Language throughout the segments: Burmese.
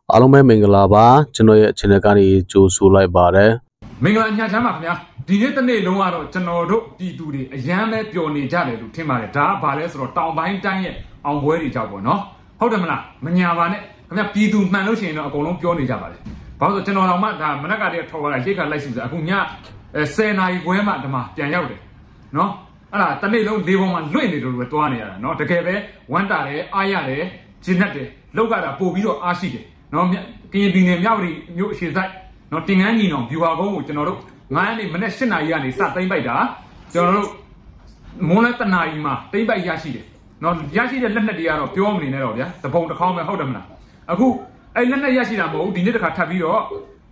အားလုံးပဲမင်္ဂလာပါကျွန်တော်ရဲ့ channel ကနေကြိုဆိုလိုက်ပါတယ်မင်္ဂလာညချမ်းပါခင်ဗျာဒီနေ့တစ်နေ့လုံးကတော့ကျွန်တော်တို့ပြည်သူတွေအရန်ပဲပျော်နေကြတယ်လို့ထင်ပါတယ်ဒါကဘာလဲဆိုတော့တောင်ပိုင်းတိုင်းရဲ့အောင်ပွဲတွေကြောက်ပေါ့နော်ဟုတ်တယ်မလားမညာပါနဲ့ခင်ဗျာပြည်သူမှန်လို့ရှိရင်တော့အကုန်လုံးပြောနေကြပါတယ်ဘာလို့ဆိုကျွန်တော်တော့မှဒါမနက်ကတည်းကထော်လာရိတ်ခါလိုက်စုစားအခုည10နာရီခွဲမှဒီမှာပြန်ရောက်တယ်နော်အဲ့ဒါတစ်နေ့လုံးလေးပေါ်မှာလွင့်နေလို့ပဲတွားနေရတာနော်တကယ်ပဲဝမ်းတာတယ်အားရတယ်ဂျင်းနဲ့တယ်လောက်ကတာပို့ပြီးတော့အားရှိတယ်နော်ကရင်ပြည်နယ်မြောက်ပြည်မြို့အခြေစိုက်နော်တင်ငန်းညီနောင်ဗျူဟာကုန်းကိုကျွန်တော်တို့9ရက်နေ့မနေ့7နာရီကနေစသိမ့်ပိုက်တာကျွန်တော်တို့မွန်းလက်တနာရီမှာသိမ့်ပိုက်ရရှိတယ်နော်ရရှိတဲ့လက်နက်တွေကတော့ပြောမနေနဲ့တော့ဗျာတပုံတစ်ခေါင်းပဲဟုတ်တယ်မလားအခုအဲ့လက်နက်ရရှိတာမဟုတ်ဘူးဒီနေ့တစ်ခါထပ်ပြီးတော့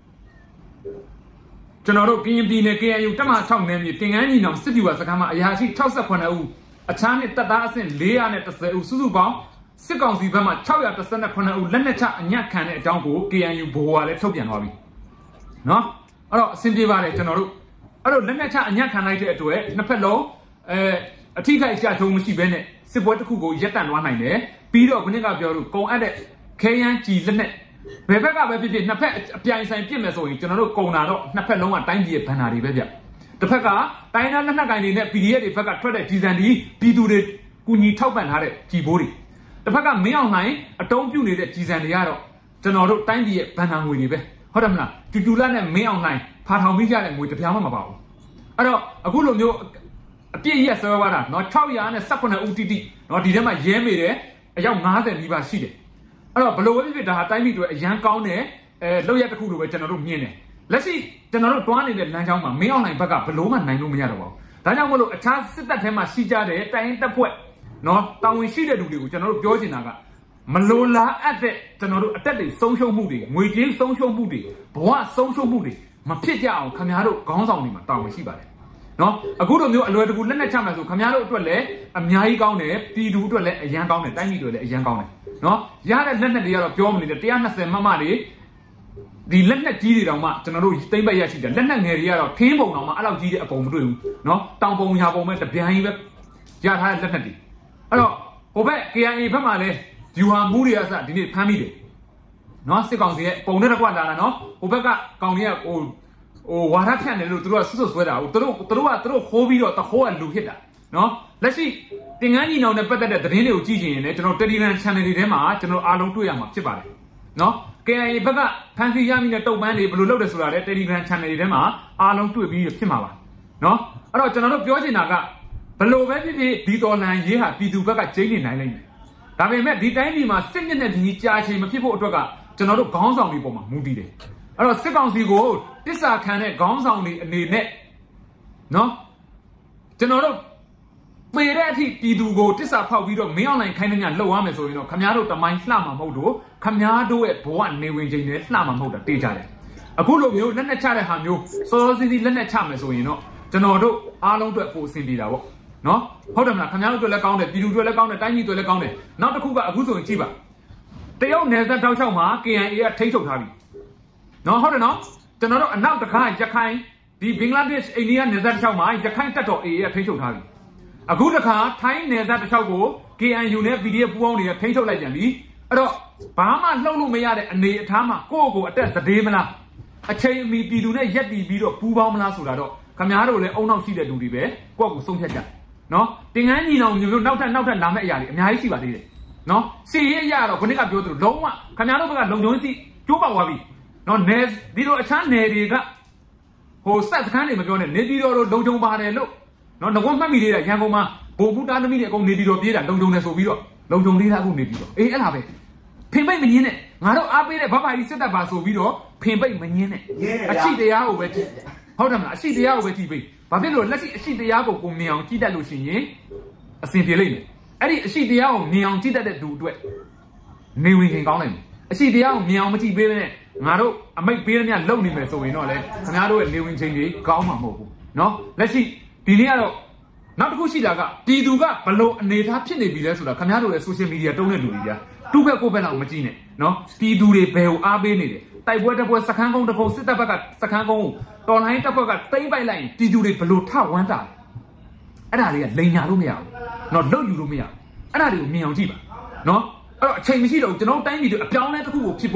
ကျွန်တော်တို့ကရင်ပြည်နယ် KNU တပ်မ6နယ်မြေတင်ငန်းညီနောင်စစ်ဗျူဟာစခန်းမှာအရာရှိ68ဦးအခြားနဲ့တပ်သားအဆင့်410ဦးစုစုပေါင်းစစ်ကောင်စီဘက်မှ619ဦးလက်နက်ချအညံ့ခံတဲ့အကြောင်းကို KNU ဘိုးကလည်းထုတ်ပြန်သွားပြီနော်အဲ့တော့အဆင်ပြေပါတယ်ကျွန်တော်တို့အဲ့တော့လက်နက်ချအညံ့ခံလိုက်တဲ့အတွက်နှစ်ဖက်လုံးအထိခိုက်အကျထုံးမရှိဘဲနဲ့စစ်ပွဲတစ်ခုကိုရပ်တန့်သွားနိုင်တယ်ပြီးတော့ခုနကပြောလို့ကုံအပ်တဲ့ခဲယမ်းကြီးလက်နက်ဘယ်ဘက်ကပဲဖြစ်ဖြစ်နှစ်ဖက်အပြိုင်ဆိုင်ပြစ်မယ်ဆိုရင်ကျွန်တော်တို့ကုံတာတော့နှစ်ဖက်လုံးကတိုင်းပြည်ရဲ့ဘဏ္ဍာတွေပဲဗျတစ်ဖက်ကတိုင်းသားလက်နက်ကိုင်တွေနဲ့ PDF တွေဘက်ကထွက်တဲ့ဒီဇန်ဒီပြည်သူတွေကူညီထောက်ပံ့ထားတဲ့ကြီးဘိုးတွေတစ်ဖက်ကမင်းအောင်နိုင်အတုံးပြုတ်နေတဲ့ကြီးစံတွေကတော့ကျွန်တော်တို့တိုင်းပြည်ရဲ့ဘဏ္ဍာငွေတွေပဲဟုတ်တယ်မလားကျူလာနဲ့မင်းအောင်နိုင်ဖာထောင်ပြီးကြတဲ့ငွေတစ်ပြားမှမပါဘူးအဲ့တော့အခုလိုမျိုးအပြည့်ရက်ဆွဲသွားတာเนาะ618ဦးတိတိเนาะဒီထဲမှာရဲမေတယ်အယောက်90နီးပါးရှိတယ်အဲ့တော့ဘလို့ပဲဖြစ်ဖြစ်ဒါဟာတိုင်းပြည်တွေအရန်ကောင်းတယ်လောက်ရတစ်ခုလိုပဲကျွန်တော်တို့မြင်တယ်လက်ရှိကျွန်တော်တို့တွားနေတဲ့လမ်းကြောင်းမှာမင်းအောင်နိုင်ဘက်ကဘလို့မှနိုင်လို့မရတော့ပါဘူးဒါကြောင့်မလို့အခြားစစ်တပ်ထဲမှာရှိကြတဲ့တိုင်းတပ်ဖွဲ့နော်တာဝန်ရှိတဲ့လူတွေကိုကျွန်တော်တို့ပြောချင်တာကမလိုလားအပ်တဲ့ကျွန်တော်တို့အတက်တွေဆုံးရှုံးမှုတွေငွေကြေးဆုံးရှုံးမှုတွေဘဝဆုံးရှုံးမှုတွေမဖြစ်ကြအောင်ခင်ဗျားတို့ခေါင်းဆောင်တွေမှာတာဝန်ရှိပါတယ်နော်အခုလိုမျိုးအလွယ်တကူလက်နဲ့ချမယ်ဆိုခင်ဗျားတို့အတွက်လည်းအများကြီးကောင်းတယ်ပြည်သူအတွက်လည်းအရန်ကောင်းတယ်တိုင်းပြည်တွေလည်းအရန်ကောင်းတယ်နော်ရတဲ့လက်နဲ့တွေကတော့ပြောမနေနဲ့120မမတွေဒီလက်နဲ့ကြီးတွေတောင်မှကျွန်တော်တို့သိမ့်ပတ်ရရှိတယ်လက်နဲ့ငယ်တွေကတော့ထင်းပုံတောင်မှအဲ့လောက်ကြီးတဲ့အပုံမတွေ့ဘူးနော်တောင်ပုံညာပုံပဲတပြန်ကြီးပဲရထားတဲ့လက်နဲ့တွေအဲ့တော့ဟိုဘက် KIA ဘက်မှာလည်းဂျူဟာမူတွေအစဒီနေ့ဖမ်းမိတယ်နော်စစ်ကောင်စီရဲ့ပုံနဲ့တကွလာတာနော်ဟိုဘက်ကကောင်တွေကဟိုဝါရဖြန့်တယ်လို့သူတို့ကဆွဆွဲတာဟိုသူတို့ခိုးပြီးတော့တခိုးကလူဟစ်တာနော်လက်ရှိတင်ငန်းညီနောင်နဲ့ပတ်သက်တဲ့သတင်းတွေကိုကြည့်ချင်ရင်လည်းကျွန်တော် Telegram Channel တွေထဲမှာကျွန်တော်အားလုံးတွေ့ရမှာဖြစ်ပါတယ်နော် KIA ဘက်ကဖမ်းဆီးရမိတဲ့တုတ်ပန်းတွေဘယ်လိုလုပ်တယ်ဆိုတာလည်း Telegram Channel တွေထဲမှာအားလုံးတွေ့ပြီးဖြစ်မှာပါနော်အဲ့တော့ကျွန်တော်တို့ပြောချင်တာကဘလို့ပဲဖြစ်ဖြစ်ဒီတော်လန်ရေးဟာပြည်သူဘက်ကကျင်းနေနိုင်လိမ့်မယ်ဒါပေမဲ့ဒီတိုင်းပြည်မှာစစ်မျက်နှာကြီးကြာချိန်မဖြစ်ဖို့အတွက်ကကျွန်တော်တို့ခေါင်းဆောင်တွေပေါ်မှာမူတည်တယ်အဲ့တော့စစ်ကောင်စီကိုတစ္ဆာခံတဲ့ခေါင်းဆောင်တွေအနေနဲ့နော်ကျွန်တော်တို့ပေတဲ့အထိပြည်သူကိုတစ္ဆာဖောက်ပြီးတော့မင်းအောင်နိုင်ခိုင်းတဲ့ညလှုပ်ရမယ်ဆိုရင်တော့ခမားတို့တမိုင်းလှမှာမဟုတ်တော့ခမားတို့ရဲ့ဘဝနေဝင်ချိန်နဲ့လှမှာမဟုတ်တာတေးကြတယ်အခုလိုမျိုးလက်နဲ့ချတဲ့ဟာမျိုးစောစောစီးစီးလက်နဲ့ချမယ်ဆိုရင်တော့ကျွန်တော်တို့အားလုံးအတွက်ပိုအဆင်ပြေတာပေါ့နော်ဟုတ်တယ်မလားခင်ဗျားတို့အတွက်လည်းကောင်းတယ်ပြည်သူအတွက်လည်းကောင်းတယ်တိုင်းပြည်အတွက်လည်းကောင်းတယ်နောက်တစ်ခုကအခုဆိုရင်ကြည့်ပါတရုတ်နယ်စပ်တောက်လျှောက်မှာ KIA ကထိန်းချုပ်ထားပြီနော်ဟုတ်တယ်နော်ကျွန်တော်တို့အနောက်တခါရခိုင်ဒီဘင်္ဂလားဒေ့ရှ်အိန္ဒိယနယ်စပ်တောက်လျှောက်မှာရခိုင်တပ်တော် AA ကထိန်းချုပ်ထားပြီအခုတခါထိုင်းနယ်စပ်တောက်လျှောက်ကို KNU နဲ့ PDF ပူးပေါင်းတွေကထိန်းချုပ်လိုက်ပြန်ပြီအဲ့တော့ဘာမှလှုပ်လို့မရတဲ့အနေအထားမှာကိုယ့်ကိုအတက်သတေးမလားအချိန်အမီပြည်သူနဲ့ရက်တည်ပြီးတော့ပူးပေါင်းမလားဆိုတာတော့ခင်ဗျားတို့လည်းအုံနောက်ရှိတဲ့လူတွေပဲကိုယ့်ကိုဆုံးဖြတ်ကြနော်တင်ငန်းညီနောင်မျိုးနောက်ထပ်လာမယ့်အရာတွေအများကြီးရှိပါသေးတယ်နော်စီရေးအရာတော့ခဏကပြောသလိုလုံးဝခင်ဗျားတို့ဘက်ကလုံခြုံစီကျိုးပေါက်သွားပြီနော်နယ်ဒီလိုအခြားနယ်တွေကဟိုစက်စခန်းတွေမပြောနဲ့နေပြည်တော်တို့လုံခြုံပါတယ်လို့နော်ငကွန်းမှတ်မိသေးတယ်ရန်ကုန်မှာဘိုလ်ဘူးတားသမီးတွေအကုန်နေပြည်တော်ပြေးတာလုံခြုံတယ်ဆိုပြီးတော့လုံခြုံသေးတာအခုနေပြည်တော်အေးအဲ့လားပဲဖင်ပိတ်မငင်းနဲ့ငါတို့အားပေးတဲ့ဘဘကြီးစစ်တပ်ပါဆိုပြီးတော့ဖင်ပိတ်မငင်းနဲ့အရှိတရားကိုပဲကြည့်ဟုတ်တယ်မလားအရှိတရားကိုပဲကြည့်ပေးဘာဖြစ်လို့လက်ရှိအရှိတရားကိုမြင်အောင်ကြည့်တတ်လို့ရှိရင်အဆင်ပြေလိမ့်မယ်အဲ့ဒီအရှိတရားကိုမြင်အောင်ကြည့်တတ်တဲ့သူအတွက်နေဝင်ခင်ကောင်းနိုင်တယ်အရှိတရားကိုမြင်အောင်မကြည့်ပေးနဲ့ငါတို့အမိတ်ပေးရမြလုံနေမယ်ဆိုရင်တော့လေခင်ဗျားတို့ရဲ့နေဝင်ချိန်တွေကောင်းမှာမဟုတ်ဘူးနော်လက်ရှိဒီနေ့ကတော့နောက်တစ်ခုရှိတာကပြည်သူကဘလို့အနေထားဖြစ်နေပြီလဲဆိုတာခင်ဗျားတို့ရဲ့ social media တုံးတဲ့လူတွေကြာတူဘက်ကိုဘက်တော့မကြည့်နဲ့နော်ပြည်သူတွေဘယ်ကိုအားပေးနေတယ်တိုက်ပွဲတစ်ပွဲစခန်းကုန်းတစ်ခုစစ်တပ်ဘက်ကစခန်းကုန်းကိုတော်လိုင်းတပ်ဘက်ကတိမ့်ပိုက်လိုက်ရင်ပြည်သူတွေဘလို့ထဝမ်းတာအဲ့ဒါတွေကလိန်ညာလို့မရဘူးနော်လွတ်ယူလို့မရဘူးအဲ့ဒါတွေကိုမြင်အောင်ကြည့်ပါနော်အဲ့တော့အချိန်မရှိတော့ကျွန်တော်တိုင်းပြည်တွေအပြောင်းလဲတစ်ခုကိုဖြစ်ဖို့ဖြစ်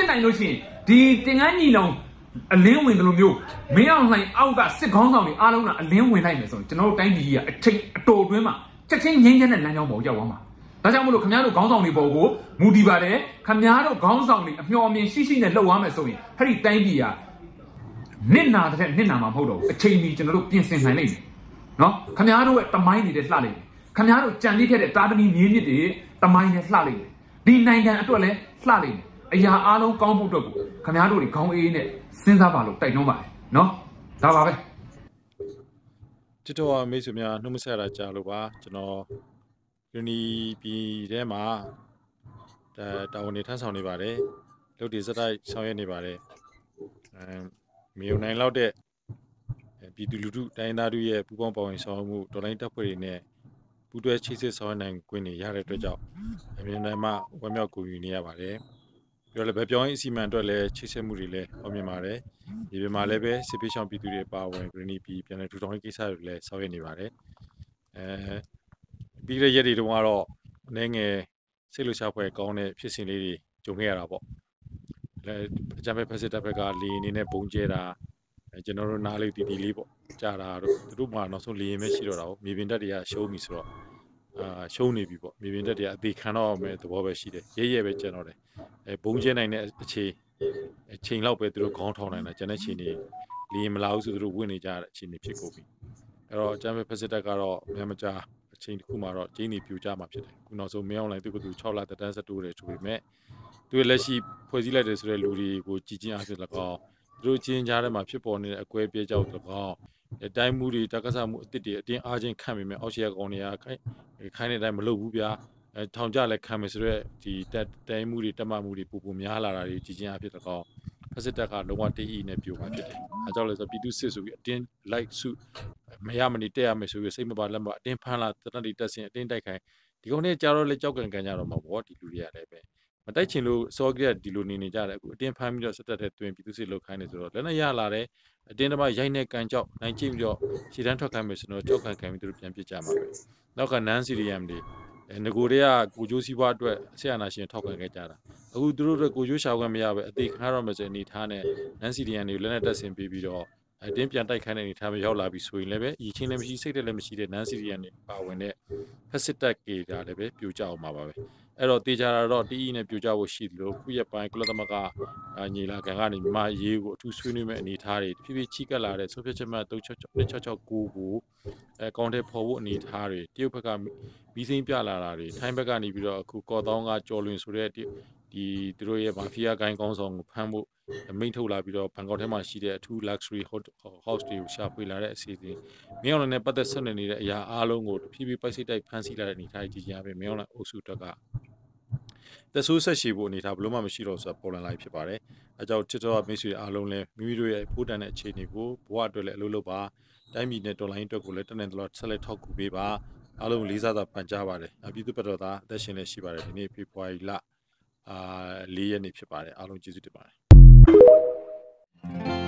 ဖြစ်နိုင်လို့ရှိရင်ဒီတင်ကန်းညီလောင်အလင်းဝင်တယ်လို့မျိုးမင်းအောင်လှိုင်အောက်ကစစ်ခေါင်းဆောင်တွေအားလုံးကအလင်းဝင်လိုက်မယ်ဆိုရင်ကျွန်တော်တို့တိုင်းပြည်ကြီးကအချိန်အတော်တွင်းမှာချက်ချင်းငြိမ်းချမ်းတဲ့လမ်းကြောင်းပေါ်ရောက်သွားမှာဒါကြောင့်မလို့ခင်ဗျားတို့ခေါင်းဆောင်တွေပေါ်ကိုမူတည်ပါတယ်ခင်ဗျားတို့ခေါင်းဆောင်တွေအမျှော်အမြင်ရှိနဲ့လှုပ်သွားမယ်ဆိုရင်အဲ့ဒီတိုင်းပြည်ကနစ်နာတဲ့နစ်နာမှာမဟုတ်တော့ဘူးအချိန်ကြီးကျွန်တော်တို့ပြင်ဆင်နိုင်လိမ့်မယ်နော်ခင်ဗျားတို့ရဲ့တမိုင်းတွေလှလိမ့်မယ်ခင်ဗျားတို့ကြံပြီးခဲ့တဲ့တာသမီမြေမြစ်တွေတမိုင်းနဲ့လှလိမ့်မယ်ဒီနိုင်ငံအတွက်လည်းလှလိမ့်မယ်အရာအားလုံးကောင်းဖို့အတွက်ကိုခင်ဗျားတို့တွေခေါင်းအေးနဲ့စဉ်းစားပါလို့တိုက်တွန်းပါတယ်နော်ဒါပါပဲချစ်တော်မိတ်ဆွေများနှုတ်ဆက်ရတာကြားလို့ပါကျွန်တော်ယူနီပြည်ထဲမှာတာဝန်တွေထမ်းဆောင်နေပါတယ်လုပ်တွေစတိုက်ဆောင်ရွက်နေပါတယ်မြေုံနိုင်လောက်တဲ့ပြည်သူလူထုတိုင်းသားတို့ရဲ့ပူးပေါင်းပါဝင်ဆောင်ရွက်မှုတော်လိုင်းတပ်ဖွဲ့တွေနဲ့ပူးတွဲချိတ်ဆက်ဆောင်ရွက်နိုင်ခွင့်တွေရတဲ့အတွက်ကြောင့်အမြင်တိုင်းမှာဝမ်းမြောက်ဂုဏ်ယူနေရပါတယ်ပြောလည်းပဲပြောင်းရင်အစီအမံအတွက်လည်းချိတ်ဆက်မှုတွေလည်းအောင်မြင်ပါတယ်ဒီပြမှာလည်းပဲစစ်ပေးဆောင်ပြည်သူတွေပါဝင်ဂရနီပြည်ပြန်လည်ထူထောင်ရေးကိစ္စတွေလည်းဆောင်ရွက်နေပါတယ်ပြီးတဲ့ရက်တွေတုန်းကတော့အနေငယ်စိတ်လှုပ်ရှားဖွယ်ကောင်းတဲ့ဖြစ်စဉ်လေးတွေကြုံခဲ့ရတာပေါ့လည်းအကြမ်းဖက်ဖက်စစ်တပ်ဘက်ကလေအနေနဲ့ပုံကျဲတာကျွန်တော်တို့နားလေးတီတီလေးပေါ့ကြားတာတို့သူတို့မှနောက်ဆုံးလေရင်ပဲရှိတော့တာပေါ့မြေပြင်တက်တွေကရှုံးပြီဆိုတော့ရှုံးနေပြီပေါ့မြေပြင်တက်တွေကအသေးခံတော့မယ်သဘောပဲရှိတယ်ရဲရဲပဲကျန်တော့တယ်ဘုံကျဲနိုင်တဲ့အချိန်လောက်ပဲသူတို့ခေါင်းထောင်နိုင်တာကျန်တဲ့ချိန်တွေလေရင်မလာဘူးဆိုသူတို့ဝင်နေကြတဲ့အချိန်တွေဖြစ်ကုန်ပြီအဲ့တော့အကြမ်းဖက်ဖက်စစ်တပ်ကတော့မြန်မကြာအချိန်တစ်ခုမှတော့ကျင်းနေပြူကြမှာဖြစ်တယ်ခုနောက်ဆုံးမင်းအောင်လိုင်းသူကသူ6လတက်တန်းဆက်တိုးတယ်ဆိုပေမဲ့သူရဲ့လက်ရှိဖွဲ့စည်းလိုက်တယ်ဆိုတဲ့လူတွေကိုကြည်ချင်းအားဖြင့်၎င်းသူတို့ချင်းကြားထဲမှာဖြစ်ပေါ်နေတဲ့အကွဲပြဲကြောက်၎င်းတိုင်းမှုတွေတက္ကသမှုအစ်စ်တွေအတင်းအားချင်းခံမိမယ်အောက်ရှေ့ကောင်တွေကခိုင်းတဲ့အတိုင်းမလုပ်ဘူးဗျာထောင်ကြလဲခံမယ်ဆိုတော့ဒီတိုင်းမှုတွေတက်မှမှုတွေပူများလာတာတွေကြည်ချင်းအားဖြင့်၎င်းဖက်စစ်တပ်ကလုံးဝတိနဲ့ပြိုမှာဖြစ်တယ်အဲကြောင့်လဲဆိုပြည်သူစစ်ဆိုပြီးအတင်းလိုက်စုမရမနေတက်ရမယ်ဆိုပြီးစိတ်မပါလက်မအတင်းဖမ်းလာတနတ်တွေတက်စင်အတင်းတိုက်ခိုင်းဒီကောင်တွေကြားတော့လဲကြောက်ကန်ကြတော့မှာပေါ့ဒီလူတွေကလည်းပဲမတိုက်ချင်လို့စောကရက်ဒီလိုနေကြတယ်အခုအတင်းဖမ်းပြီးတော့စစ်တပ်တဲ့တွင်ပြည်သူစစ်လောက်ခိုင်းနေဆိုတော့လည်းနဲ့ရလာတယ်အတင်းတမရိုက်နေကန်ကြောက်နိုင်ကြည့်ပြီးတော့ရှည်တန်းထွက်ခိုင်းမယ်ဆိုတော့ကြောက်ခံခံပြီးသူတို့ပြန်ပစ်ကြမှာပဲနောက်ကနန်းစီရီယမ်တွေငကိုတွေကကိုကျိုးစီးပွားအတွက်ဆရာနာရှင်ထောက်ခံခဲ့ကြတာအခုသူတို့ကိုကျိုးရှာခွင့်မရပဲအသေးခါတော့မယ်ဆိုအနေထားနဲ့နန်းစီရီယမ်တွေလည်းနဲ့တက်ဆင်ပြီးတော့အတင်းပြန်တိုက်ခိုင်းတဲ့အနေထားမျိုးရောက်လာပြီဆိုရင်လည်းပဲအချင်းလည်းမရှိစိတ်လည်းမရှိတဲ့နန်းစီရီယမ်တွေပါဝင်တဲ့ဖက်စစ်တပ်ကေတာလည်းပဲပြိုကျအောင်ပါပဲအဲ့တော့တေချာတော့တီးနဲ့ပြိုကျဖို့ရှိတယ်လို့ခုရက်ပိုင်းကုလသမဂ္ဂညီလာခံကနေမြန်မာရေးကိုအထူးဆွေးနွေးမဲ့အနေထားတွေဖြည်းဖြည်းချိကပ်လာတဲ့ဆိုဖြတ်ချက်မှတ်3669ကိုကောင်တဲ့ဖော်ဖို့အနေထားတွေတရုတ်ဘက်ကမီးစိမ်းပြလာတာတွေထိုင်းဘက်ကနေပြီးတော့အခုကော်တောင်းကကြော်လွင်ဆိုတဲ့ဒီသူတို့ရဲ့မာဖီးယားဂိုင်းကောင်းဆောင်ကိုဖမ်းဖို့မိန့်ထုတ်လာပြီးတော့ဘန်ကောက်ထဲမှာရှိတဲ့အထူး luxury house တွေကိုရှာဖွေလာတဲ့အစီအစဉ်မင်းအောင်လည်းပတ်သက်ဆက်နေတဲ့အရာအားလုံးကိုဖြည်းဖြည်းပိုက်စိတ်တိုက်ဖမ်းဆီးလာတဲ့အနေထားကြီးကြီးပဲမင်းအောင်လည်းအုပ်စုတက်ကတဆူးဆက်ရှိဖို့အနေထားဘလို့မှမရှိတော့ဆိုတာပေါ်လာလိုက်ဖြစ်ပါတယ်အဲကြောင့်ချစ်တော်မိတ်ဆွေအားလုံးလည်းမိမိတို့ရဲ့ဖိုးတန်တဲ့အခြေအနေကိုဘဝအတွက်လည်းအလုပ်လုပ်ပါတိုင်းပြည်နဲ့တော်လိုင်းအတွက်ကိုလည်းတနင်္လာဆက်လက်ထောက်ကူပေးပါအားလုံးလေးစားစွာပန်ကြားပါတယ်ပြည်သူ့ဘက်တော်သားအသက်ရှင်လည်းရှိပါတယ်ဒီနေ့ဖေဖော်ဝါရီလ4ရက်နေ့ဖြစ်ပါတယ်အားလုံးကျေးဇူးတင်ပါတယ်